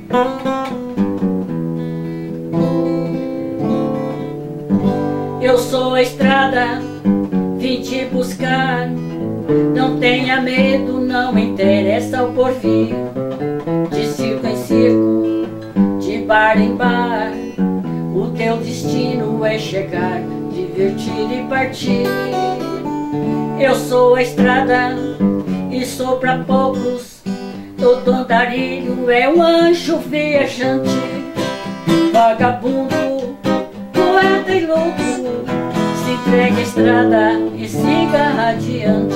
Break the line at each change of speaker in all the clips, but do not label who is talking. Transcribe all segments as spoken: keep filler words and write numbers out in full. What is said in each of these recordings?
Eu sou a estrada, vim te buscar. Não tenha medo, não interessa o porvir. De circo em circo, de bar em bar, o teu destino é chegar, divertir e partir. Eu sou a estrada e sou pra poucos. Todo andarilho é um anjo viajante, vagabundo, poeta e louco. Se entregue à estrada e siga adiante.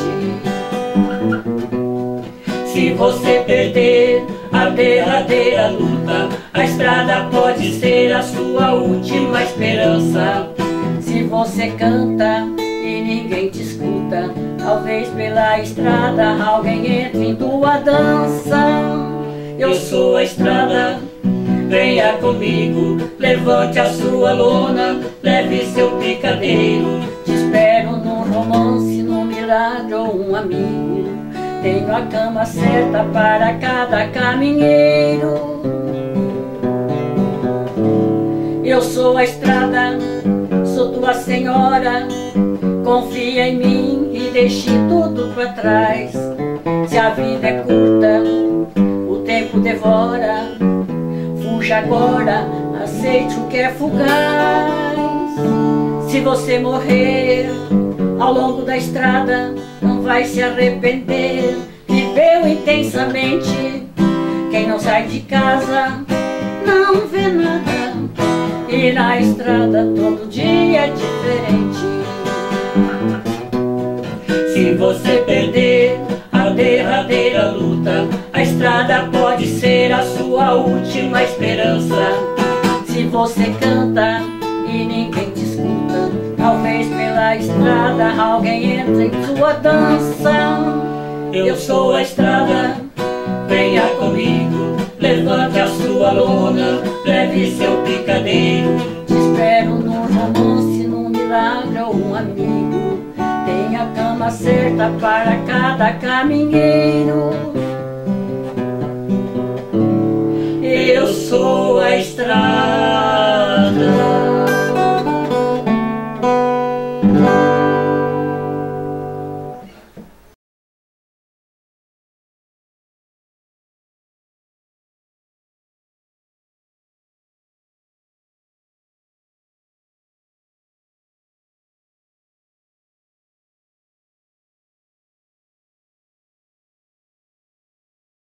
Se você perder a derradeira luta, a estrada pode ser a sua última esperança. Se você canta e ninguém te escuta, talvez pela estrada alguém entre em tua dança. Eu sou a estrada, venha comigo, levante a sua lona, leve seu picadeiro. Te espero num romance, num milagre ou um amigo. Tenho a cama certa para cada caminheiro. Eu sou a estrada, sou tua senhora. Confia em mim e deixe tudo pra trás. Se a vida é curta, o tempo devora. Fuja agora, aceite o que é fugaz. Se você morrer ao longo da estrada, não vai se arrepender. Viveu intensamente. Quem não sai de casa não vê nada. E na estrada todo dia é diferente. Se você perder a derradeira luta, a estrada pode ser a sua última esperança. Se você canta e ninguém te escuta, talvez pela estrada alguém entre em sua dança. Eu sou a estrada, venha comigo, levante a sua lona, leve seu picadeiro. Te espero num romance, num milagre ou um amigo. Tenha a cama certa para cada caminheiro. Eu sou a estrada.